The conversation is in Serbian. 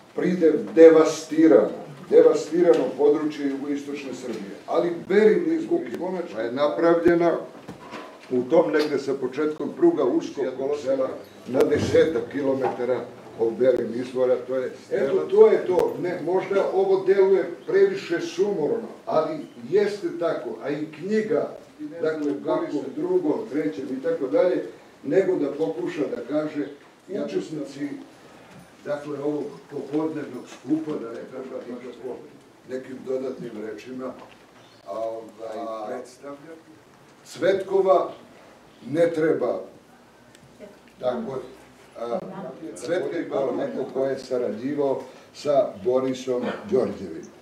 pride devastirano područje jugoistočne Srbije. Ali Berin izgubi konačno je napravljena u tom negde sa početkom pruga uskog kolosela na 10 kilometara od Berin izvora. Eto, to je to. Možda ovo deluje previše sumorno, ali jeste tako, a i knjiga, dakle, kako drugo, trećem i tako dalje, nego da pokuša da kaže učesnici, dakle, ovog popodnevnog skupa, da ne treba nikako nekim dodatnim rečima predstavljati. Cvetkova ne treba, tako, Cvetka je neko ko je sarađivao sa Borisom Đorđevićem.